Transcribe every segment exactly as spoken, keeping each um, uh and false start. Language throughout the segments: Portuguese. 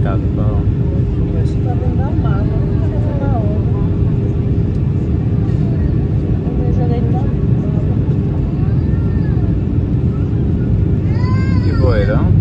complicado. Eu acho que tá dentro da mala, não tá dentro da obra. O meu já deitado. Que boeirão.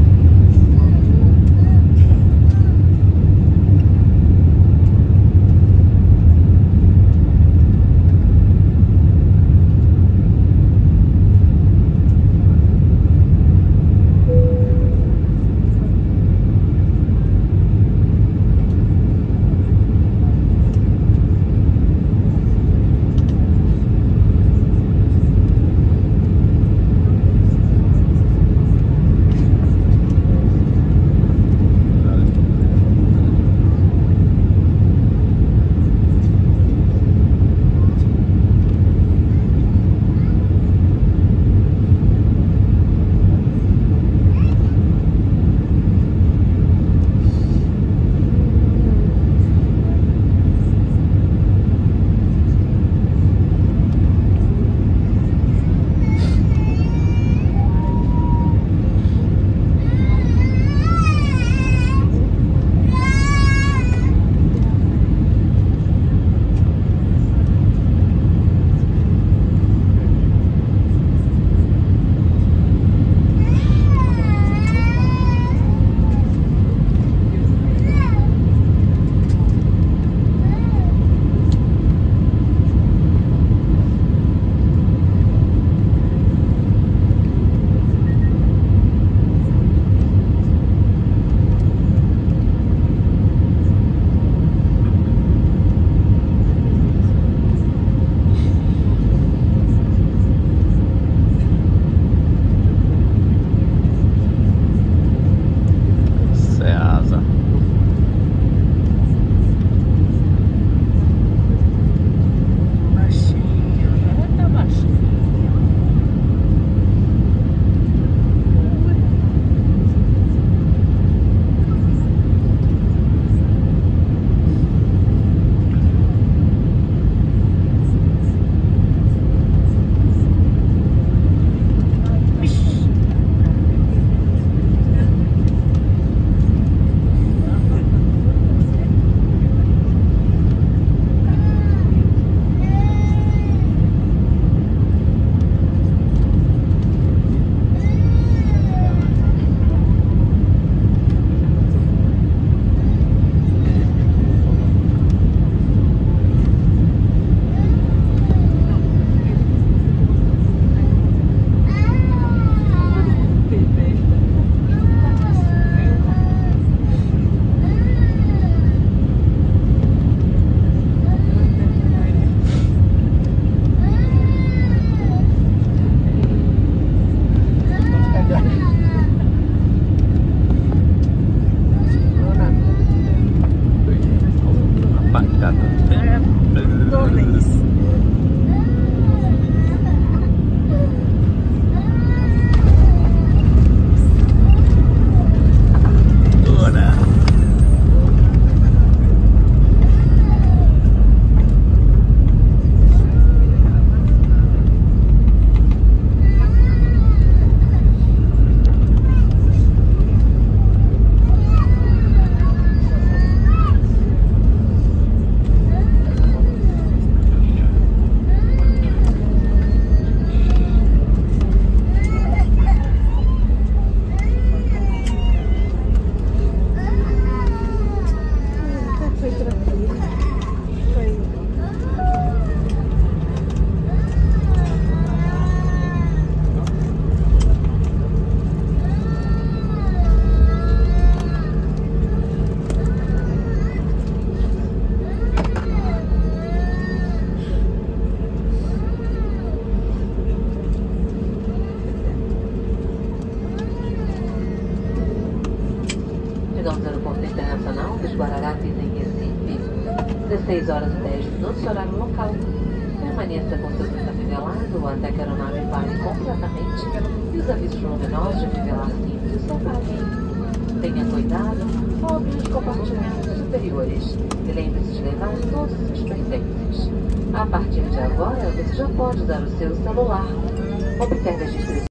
Chegamos ao aeroporto internacional dos Guararapes em Recife, dezesseis horas e dez minutos, horário local. Permaneça com seu cinto afivelado até que a aeronave pare completamente e os avisos luminosos de afivelar cintos se apaguem. Tenha cuidado ao abrir os compartimentos superiores e lembre-se de levar todos os seus pertences. A partir de agora, você já pode usar o seu celular. Observe as descrições